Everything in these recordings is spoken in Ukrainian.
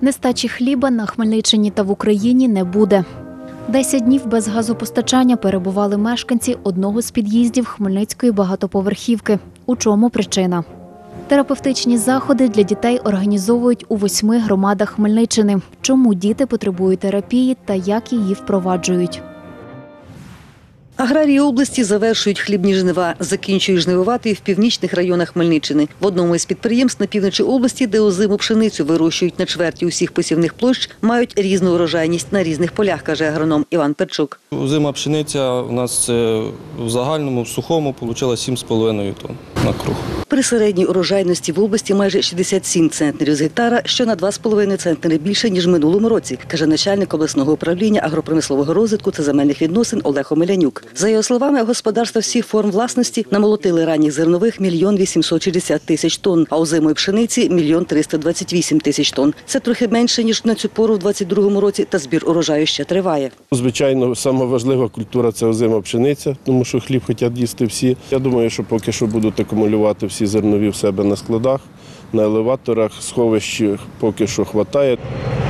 Нестачі хліба на Хмельниччині та в Україні не буде. 10 днів без газопостачання перебували мешканці одного з під'їздів Хмельницької багатоповерхівки. У чому причина? Терапевтичні заходи для дітей організовують у 8 громадах Хмельниччини. Чому діти потребують терапії та як її впроваджують? Аграрії області завершують хлібні жнива, закінчують жнивувати і в північних районах Хмельниччини. В одному із підприємств на півночі області, де озиму пшеницю вирощують на чверті усіх посівних площ, мають різну урожайність на різних полях, каже агроном Іван Перчук. Озима пшениця у нас в загальному, в сухому, вийшло 7,5 тонн на круг. При середній урожайності в області майже 67 центнерів з гектара, що на 2,5 центнери більше, ніж в минулому році, каже начальник обласного управління агропромислового розвитку та земельних відносин Олег Омелянюк. За його словами, господарства всіх форм власності намолотили ранніх зернових 1 860 000 тонн, а озимої пшениці – 1 328 000 тонн. Це трохи менше, ніж на цю пору в 2022 році, та збір урожаю ще триває. Звичайно, сама важлива культура – це озима пшениця, тому що хліб хочуть їсти всі. Я думаю, що поки що будуть акумулювати всі зернові в себе на складах, на елеваторах, сховищ поки що вистачає.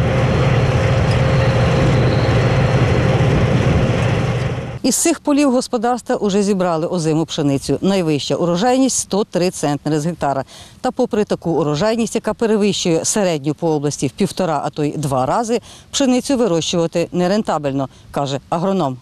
Із цих полів господарства вже зібрали озиму пшеницю. Найвища урожайність – 103 центнери з гектара. Та попри таку урожайність, яка перевищує середню по області в 1,5, а то й 2 рази, пшеницю вирощувати нерентабельно, каже агроном.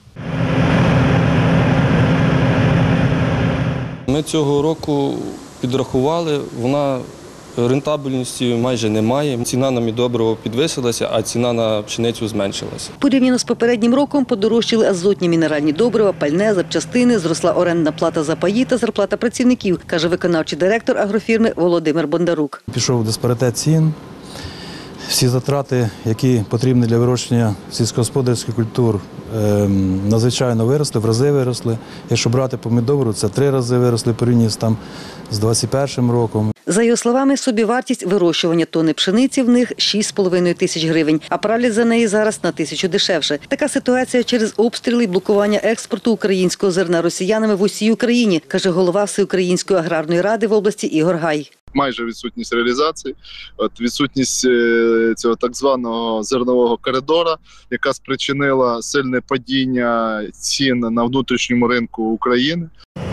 Ми цього року підрахували, вона рентабельності майже немає. Ціна на мідобриво підвисилася, а ціна на пшеницю зменшилася. Порівняно з попереднім роком подорожчали азотні мінеральні добрива, пальне, запчастини, зросла орендна плата за паї та зарплата працівників, каже виконавчий директор агрофірми Володимир Бондарук. Пішов диспаритет цін. Всі затрати, які потрібні для вирощення сільськогосподарських культур, надзвичайно виросли, в рази виросли. Якщо брати по мідобру, це 3 рази виросли порівняно з 2021 роком. За його словами, собівартість вирощування тонни пшениці в них 6,5 тисяч гривень, а правлять за неї зараз на 1000 дешевше. Така ситуація через обстріли і блокування експорту українського зерна росіянами в усій Україні, каже голова Всеукраїнської аграрної ради в області Ігор Гай. Майже відсутність реалізації, відсутність цього так званого зернового коридора, яка спричинила сильне падіння цін на внутрішньому ринку України.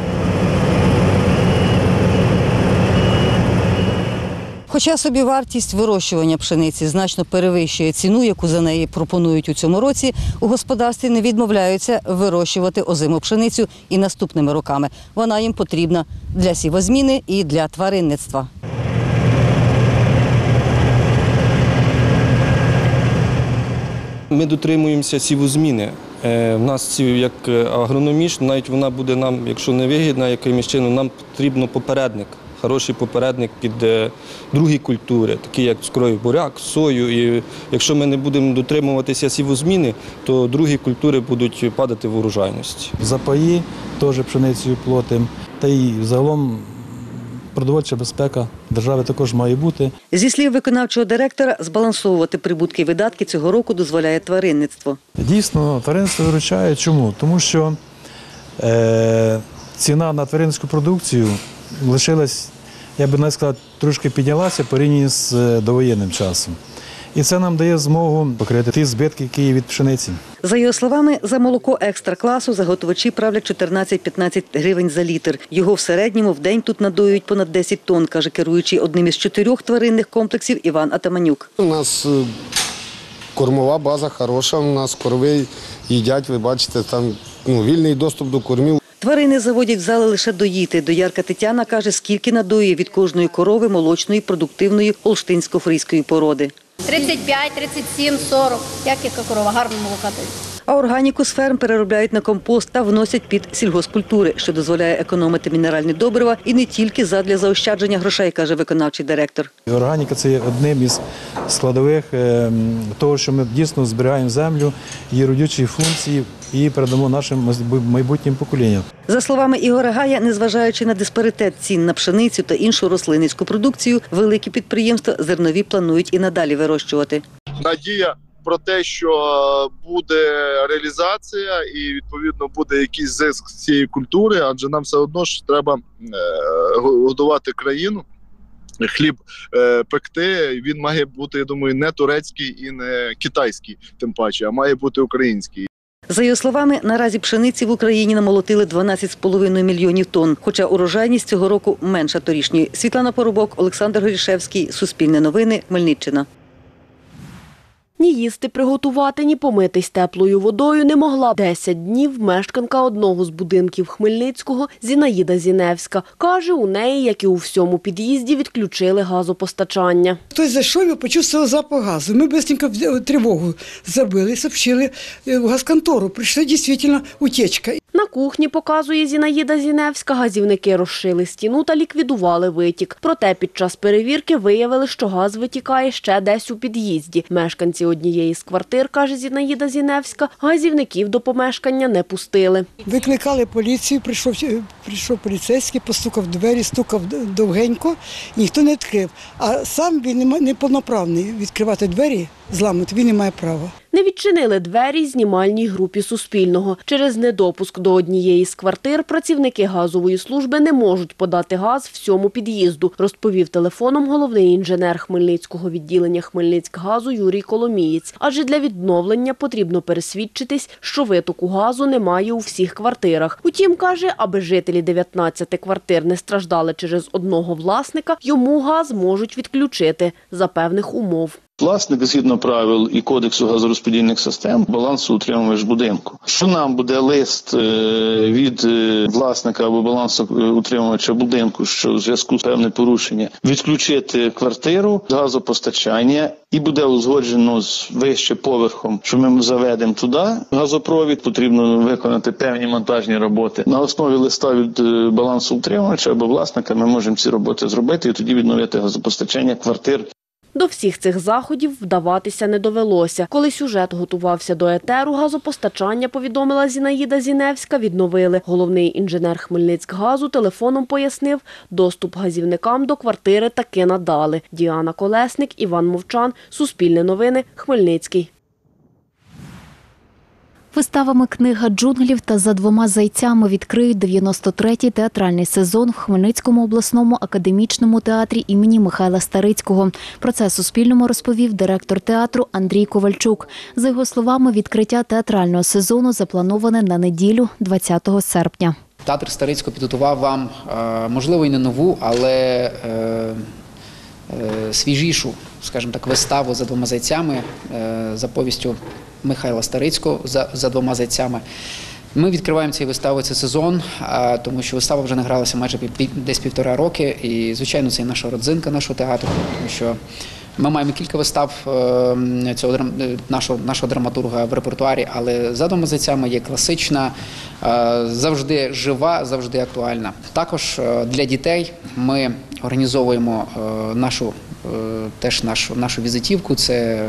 Хоча собівартість вирощування пшениці значно перевищує ціну, яку за неї пропонують у цьому році, у господарстві не відмовляються вирощувати озиму пшеницю і наступними роками. Вона їм потрібна для сівозміни і для тваринництва. Ми дотримуємося сівозміни. У нас як агрономічно, навіть вона буде нам, якщо не вигідна якимось чином, нам потрібен попередник. Хороший попередник під другі культури, такі як цукровий буряк, сою. І якщо ми не будемо дотримуватися сівозміни, то другі культури будуть падати в урожайності. Запаї теж пшеницею платимо. Та й загалом продовольча безпека держави також має бути. Зі слів виконавчого директора, збалансовувати прибутки і видатки цього року дозволяє тваринництво. Дійсно, тваринництво виручає. Чому? Тому що ціна на тваринницьку продукцію лишилась, я би навіть сказав, трошки піднялася порівняно з довоєнним часом. І це нам дає змогу покрити ті збитки, які є від пшениці. За його словами, за молоко екстра-класу заготовачі правлять 14-15 гривень за літр. Його в середньому в день тут надоюють понад 10 тонн, каже керуючий одним із 4 тваринних комплексів Іван Атаманюк. У нас кормова база хороша, у нас корови їдять, ви бачите, там вільний доступ до кормів. Тварини заводять в зали лише доїти. Доярка Тетяна каже, скільки надоює від кожної корови молочної, продуктивної олштинсько-фрізької породи. 35, 37, 40. Яка корова, гарно молока дають. А органіку з ферм переробляють на компост та вносять під сільгоспкультури, що дозволяє економити мінеральні добрива і не тільки задля заощадження грошей, каже виконавчий директор. Органіка – це є одним із складових того, що ми дійсно зберігаємо землю, її родючі функції і передамо нашим майбутнім поколінням. За словами Ігоря Гая, незважаючи на диспаритет цін на пшеницю та іншу рослинницьку продукцію, великі підприємства зернові планують і надалі вирощувати. Надія про те, що буде реалізація і, відповідно, буде якийсь зиск з цієї культури, адже нам все одно ж треба годувати країну. хліб пекти, він має бути, я думаю, не турецький і не китайський, тим паче, а має бути український. За його словами, наразі пшениці в Україні намолотили 12,5 мільйонів тонн, хоча урожайність цього року менша торішньої. Світлана Поробок, Олександр Горішевський, Суспільне новини, Хмельниччина. Ні їсти приготувати, ні помитись теплою водою не могла 10 днів мешканка одного з будинків Хмельницького Зінаїда Зіневська. Каже, у неї, як і у всьому під'їзді, відключили газопостачання. Хтось зайшов і почувствував запах газу. Ми швидко тривогу зробили, сообщили в газконтору. Прийшла дійсно утечка. На кухні, показує Зінаїда Зіневська, газівники розшили стіну та ліквідували витік. Проте під час перевірки виявили, що газ витікає ще десь у під'їзді. Мешканці однієї з квартир, каже Зінаїда Зіневська, газівників до помешкання не пустили. Викликали поліцію, прийшов поліцейський, постукав в двері, стукав довгенько, ніхто не відкрив. А сам він неповноправний відкривати двері, зламати, він не має права. Не відчинили двері знімальній групі Суспільного. Через недопуск до однієї з квартир працівники газової служби не можуть подати газ всьому під'їзду, розповів телефоном головний інженер Хмельницького відділення Хмельницькгазу Юрій Коломієць. Адже для відновлення потрібно пересвідчитись, що витоку газу немає у всіх квартирах. Утім, каже, аби жителі 19 квартир не страждали через одного власника, йому газ можуть відключити за певних умов. Власник, згідно правил і кодексу газорозподільних систем, балансоутримувач будинку. Що нам буде лист від власника або балансоутримувача будинку, що в зв'язку з певним порушенням відключити квартиру з газопостачання і буде узгоджено з вище поверхом, що ми заведемо туди газопровід, потрібно виконати певні монтажні роботи. На основі листа від балансоутримувача або власника ми можемо ці роботи зробити і тоді відновити газопостачання квартир. До всіх цих заходів вдаватися не довелося. Коли сюжет готувався до етеру, газопостачання, повідомила Зінаїда Зіневська, відновили. Головний інженер Хмельницькгазу телефоном пояснив, доступ газівникам до квартири таки надали. Діана Колесник, Іван Мовчан, Суспільне новини, Хмельницький. Виставами «Книга джунглів» та «За двома зайцями» відкриють 93-й театральний сезон в Хмельницькому обласному академічному театрі імені Михайла Старицького. Про це Суспільному розповів директор театру Андрій Ковальчук. За його словами, відкриття театрального сезону заплановане на неділю, 20 серпня. Театр Старицького підготував вам, можливо, і не нову, але свіжішу, скажімо так, виставу «За двома зайцями» за повістю Михайла Старицького «За двома зайцями». Ми відкриваємо цією виставою цей сезон, тому що вистава вже не гралася майже десь 1,5 роки. І, звичайно, це і наша родзинка нашого театру, тому що ми маємо кілька вистав цього нашого драматурга в репертуарі, але «За двома зайцями» є класична, завжди жива, завжди актуальна. Також для дітей ми організовуємо нашу візитівку. Це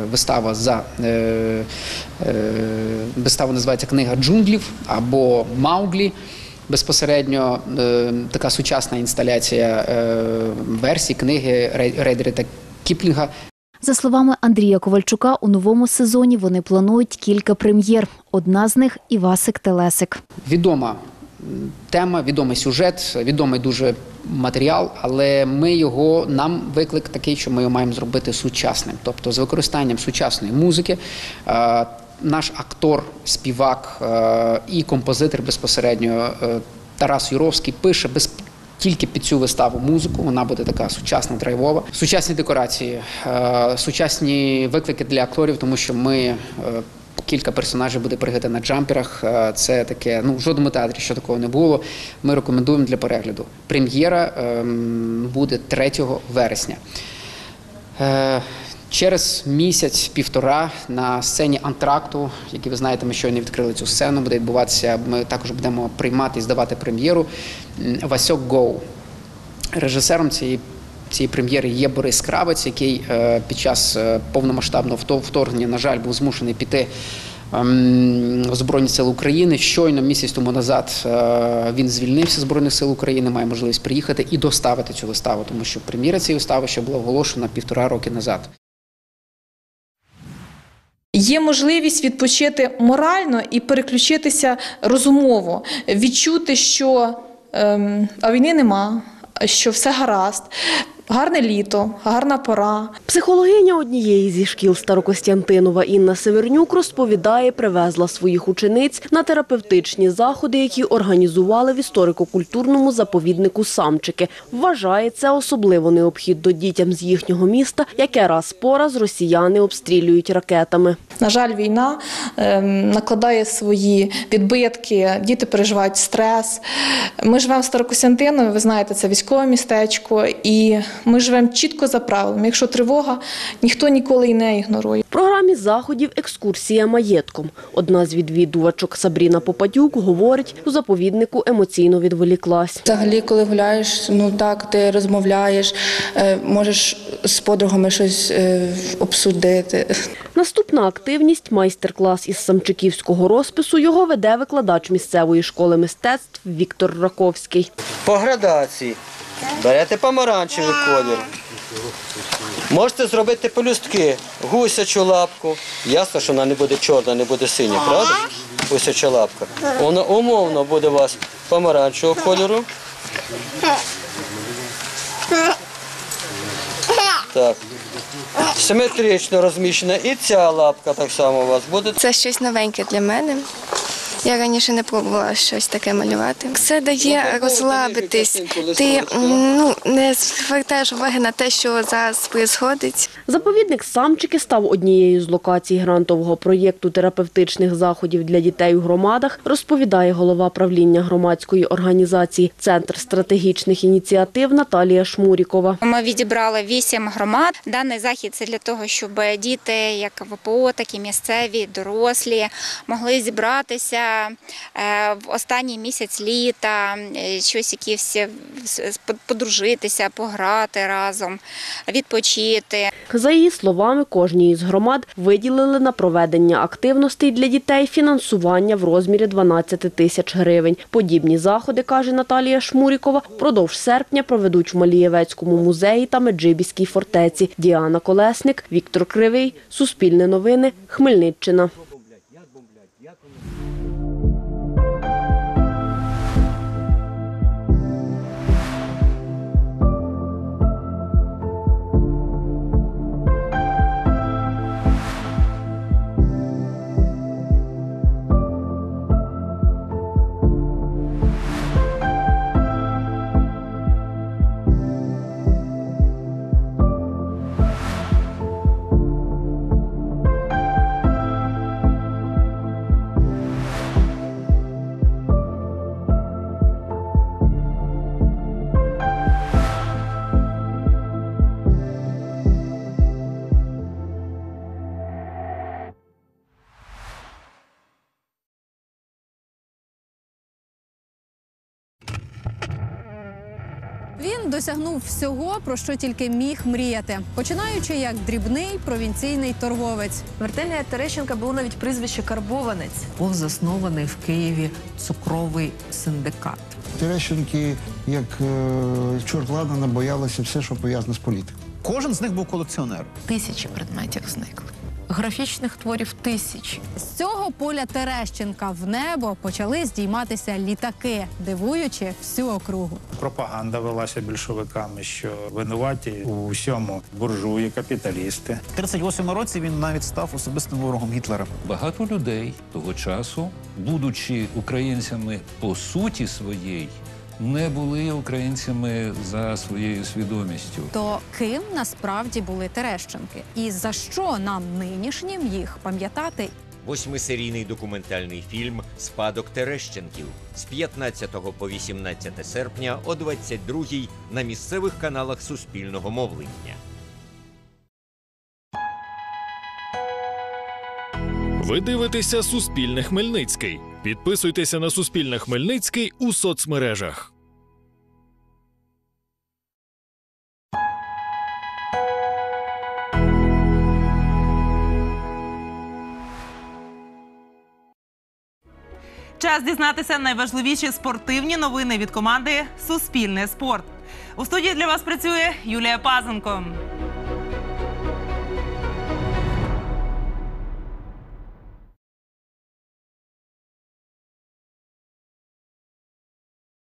вистава називається «Книга джунглів» або «Мауглі». Безпосередньо така сучасна інсталяція версій книги Рейдеріта Кіплінга. За словами Андрія Ковальчука, у новому сезоні вони планують кілька прем'єр. Одна з них – «Івасик Телесик». Відома тема, відомий сюжет, відомий дуже матеріал, але нам виклик такий, що ми його маємо зробити сучасним. Тобто з використанням сучасної музики. Наш актор, співак і композитор безпосередньо Тарас Юровський пише тільки під цю виставу музику, вона буде така сучасна, драйвова. Сучасні декорації, сучасні виклики для акторів, тому що кілька персонажів буде пригати на джамперах. Це таке, в жодному театрі ще такого не було. Ми рекомендуємо для перегляду. Прем'єра буде 3 вересня. Через місяць-півтора на сцені «Антракту», який ви знаєте, ми щойно відкрили цю сцену, буде відбуватися, ми також будемо приймати і здавати прем'єру «Васьок Гоу». Режисером цієї прем'єри є Борис Кравець, який під час повномасштабного вторгнення, на жаль, був змушений піти в Збройні Сили України. Щойно місяць тому назад він звільнився з Збройних Сил України, має можливість приїхати і доставити цю виставу, тому що прем'єра цієї вистави ще була оголошена 1,5 роки назад. Є можливість відпочити морально і переключитися розумово, відчути, що війни нема, що все гаразд. Гарне літо, гарна пора. Психологиня однієї зі шкіл Старокостянтинова Інна Севернюк розповідає, привезла своїх учениць на терапевтичні заходи, які організували в історико-культурному заповіднику «Самчики». Вважає, це особливо необхідно дітям з їхнього міста, яке раз по раз росіяни обстрілюють ракетами. На жаль, війна накладає свої відбитки, діти переживають стрес. Ми живемо в Старокостянтинові, ви знаєте, це військове містечко, і ми живемо чітко за правилами. Якщо тривога, ніхто ніколи і не ігнорує. В програмі заходів екскурсія маєтком. Одна з відвідувачок Сабріна Попадюк говорить, у заповіднику емоційно відволіклась. Взагалі, коли гуляєш, ти розмовляєш, можеш з подругами щось обсудити. Наступна активність – майстер-клас із самчиківського розпису. Його веде викладач місцевої школи мистецтв Віктор Раковський. По градації берете помаранчевий колір. Можете зробити пелюстки, гусячу лапку. Ясно, що вона не буде чорна, не буде синя, правда? Гусяча лапка. Вона умовно буде у вас помаранчевого кольору. Так. Симетрично розміщена. І ця лапка так само у вас буде. Це щось новеньке для мене. Я раніше не пробувала щось таке малювати. Це дає розслабитись. Ти не звертаєш уваги на те, що зараз відбувається. Заповідник «Самчики» став однією з локацій грантового проєкту терапевтичних заходів для дітей у громадах, розповідає голова правління громадської організації «Центр стратегічних ініціатив» Наталія Шмурікова. Ми відібрали 8 громад. Даний захід – це для того, щоб діти, як ВПО, так і місцеві, дорослі, могли зібратися в останній місяць літа, щось якісь подружитися, пограти разом, відпочити. За її словами, кожній із громад виділили на проведення активностей для дітей фінансування в розмірі 12 тисяч гривень. Подібні заходи, каже Наталія Шмурікова, впродовж серпня проведуть в Малієвецькому музеї та Меджибіській фортеці. Діана Колесник, Віктор Кривий, Суспільне новини, Хмельниччина. Він досягнув всього, про що тільки міг мріяти, починаючи як дрібний провінційний торговець. В Артемія Терещенка було навіть прізвище «Карбованець». Був заснований в Києві цукровий синдикат. Терещенки, як чорт ладана, боялися все, що пов'язане з політикою. Кожен з них був колекціонером. Тисячі предметів зникли. Графічних творів тисячі. З цього поля Терещенка в небо почали здійматися літаки, дивуючи всю округу. Пропаганда велася більшовиками, що винуваті у всьому буржуї, капіталісти. В 38-му році він навіть став особистим ворогом Гітлера. Багато людей того часу, будучи українцями по суті своєї, не були українцями за своєю свідомістю. То ким насправді були Терещенки? І за що нам нинішнім їх пам'ятати? 8-серійний документальний фільм «Спадок Терещенків» з 15 по 18 серпня о 22-й на місцевих каналах Суспільного мовлення. Ви дивитеся «Суспільне Хмельницький». Підписуйтеся на «Суспільне Хмельницький» у соцмережах. Час дізнатися найважливіші спортивні новини від команди «Суспільне спорт». У студії для вас працює Юлія Пазенко.